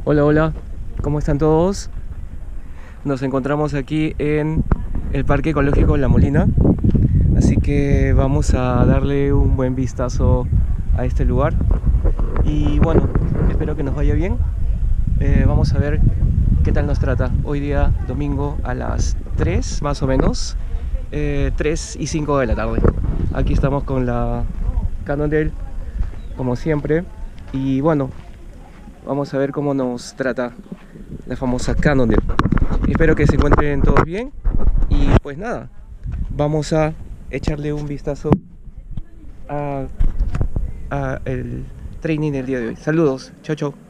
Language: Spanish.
Hola, hola, ¿cómo están todos? Nos encontramos aquí en el Parque Ecológico La Molina, así que vamos a darle un buen vistazo a este lugar. Y bueno, espero que nos vaya bien. Vamos a ver qué tal nos trata. Hoy día, domingo, a las 3 más o menos, 3 y 5 de la tarde. Aquí estamos con la Cannondale, como siempre. Y bueno, vamos a ver cómo nos trata la famosa Cannondale. Espero que se encuentren todos bien. Y pues nada, vamos a echarle un vistazo a el training del día de hoy. Saludos, chao chao.